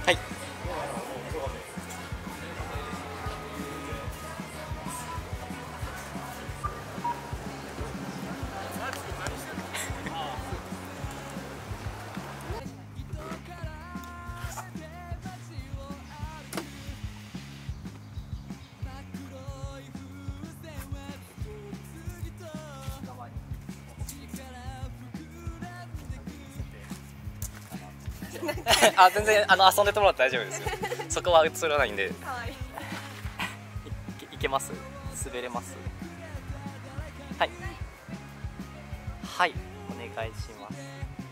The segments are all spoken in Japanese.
はい。あ、全然遊んでてもらって大丈夫ですよ。そこは映らないんで。いけます？滑れます？はい。はい、お願いします。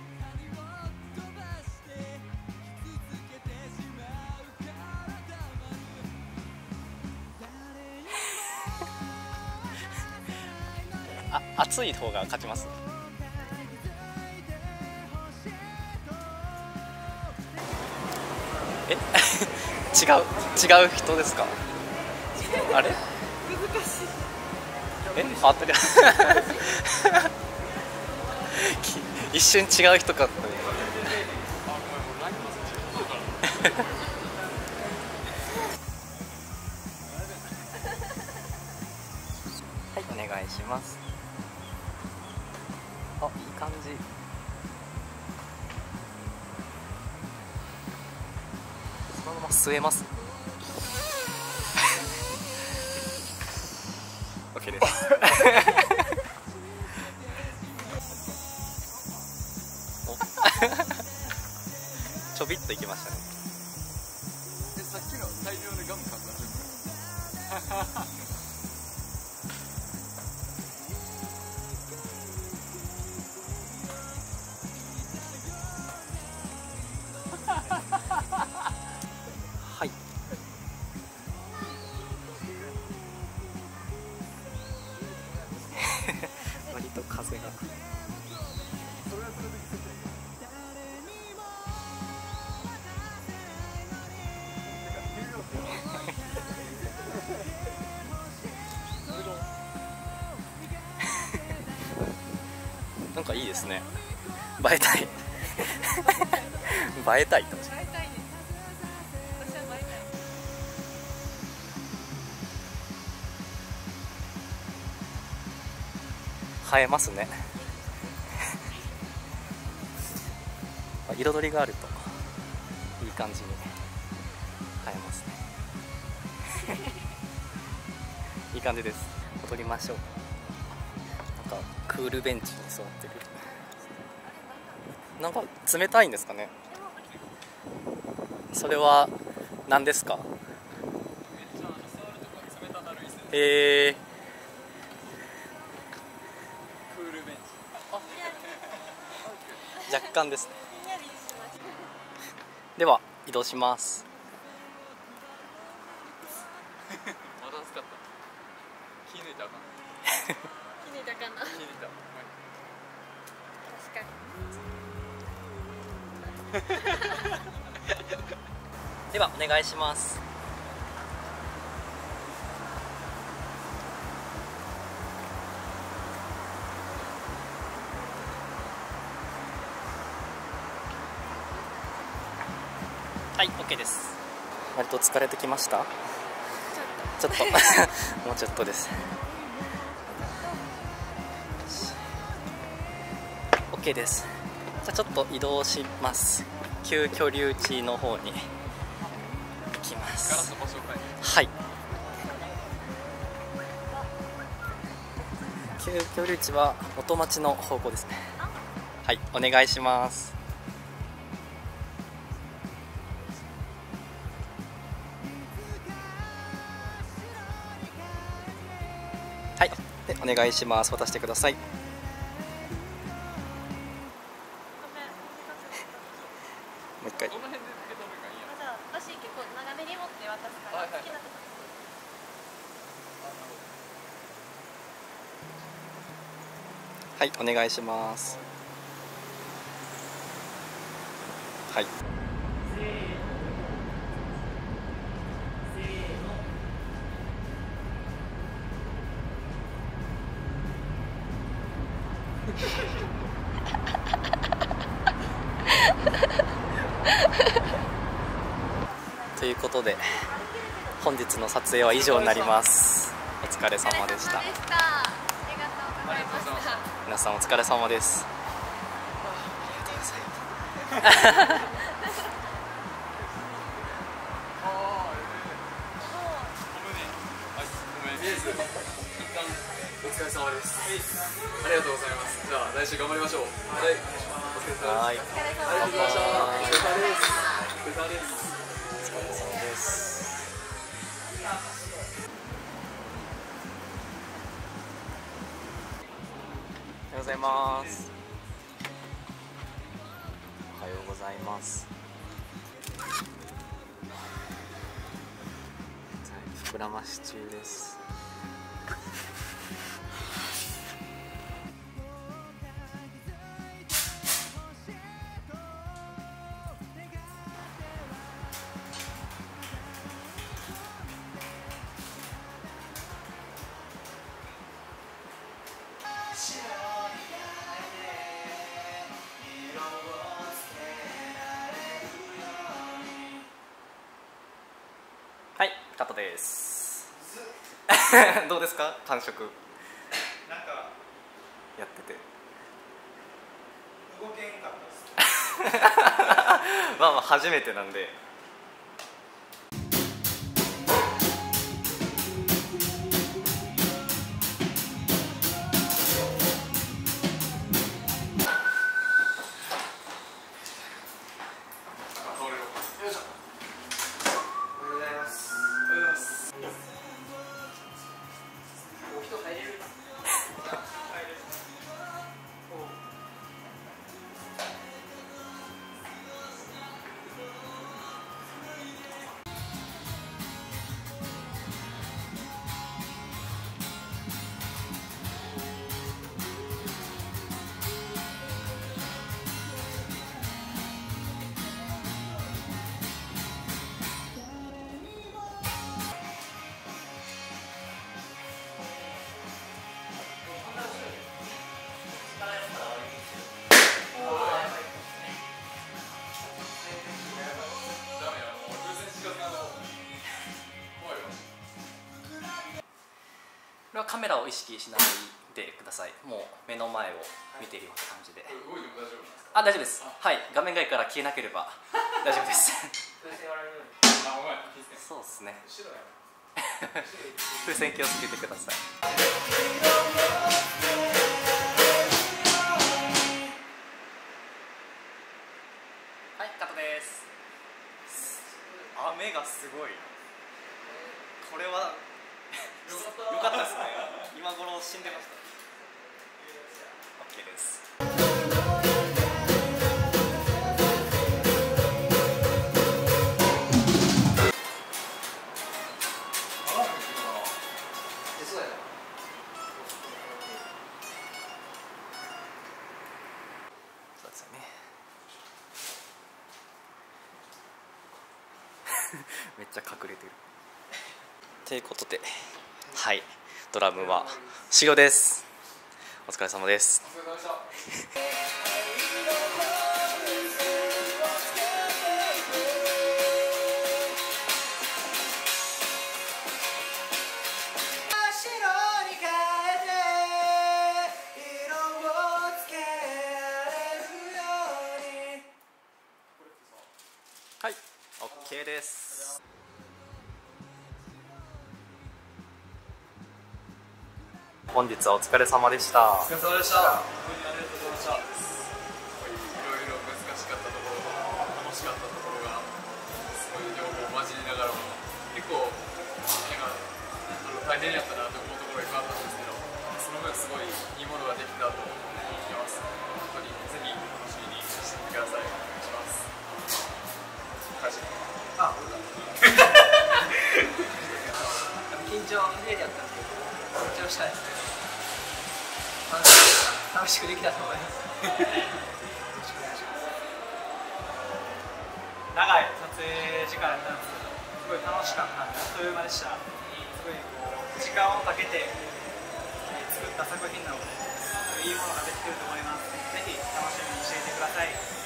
熱い方が勝ちます。違う人ですか？あれ？難しい。合ってる。一瞬違う人かと。はい、お願いします。あ、いい感じ。そのまま据えます。OK です。ちょびっといきましたね。 さっきの大量のガム買ったはい。割と風が。なんかいいですね。映えたい。映えたいと。映えますね。彩りがあるといい感じに映えますね。いい感じです。踊りましょう。なんかクールベンチに座ってる。なんか冷たいんですかね。それは何ですか？若干ですね。では移動します。 まだ暑かった。気抜いたかな。 気抜いたかな。 気抜いた。 確かに。 ではお願いします。はい、OK です。割と疲れてきました？ちょっともうちょっとです。 OK です。じゃあちょっと移動します。旧居留地の方に行きます。はい、旧居留地は元町の方向ですね。はい、お願いします。はい、でお願いします。渡してください。もう一回。 どの辺で受け止めるかいいや。 じゃあ私結構長めに持って渡すから、好きなとこ。 はい、お願いします。はい。 いうことで本日の撮影は以上になります。お疲れ様でした。 ありがとうございました。 皆さんお疲れ様です。 お疲れ様です。ありがとうございます。じゃあ来週頑張りましょう。はい。お疲れ様です。 はい。 ありがとうございました。お疲れ様です。お疲れ様です。 お疲れ様です。おはようございます。おはようございます。膨らまし中です。はい、カットです。どうですか、感触。 なんかやってて。 動けんかったです。 まあまあ初めてなんで。これはカメラを意識しないでください。もう目の前を見ているような感じで。 動いても大丈夫なんですか？ あ、大丈夫です。はい、画面外から消えなければ大丈夫です。 あ、お前、いいですね。 そうですね。 後ろや。 風船気をつけてください。はい、カットです。雨がすごい。これはよかったですね。今頃死んでました。OK です。そうですよね。めっちゃ隠れてる。ということで、はい、ドラムは終了です。お疲れ様です。 お疲れ様でした。 はい、OK です。本日はお疲れ様でした。 お疲れ様でした。本当にありがとうございました。いろいろ難しかったところも楽しかったところがすごい両方混じりながらも結構大変やったなと思うところがいっぱいあったんですけど、その分すごいいいものができたと思います。本当にぜひ楽しみにしてみてください。お願いします。あ、 緊張家でやったんですけど、緊張したいですね。楽しくできたと思います。よろしくお願いします。長い撮影時間やったんですけど、すごい楽しかったんで、あっという間でした。すごい時間をかけて作った作品なので、いいものができていると思います。ぜひ楽しみにしていてください。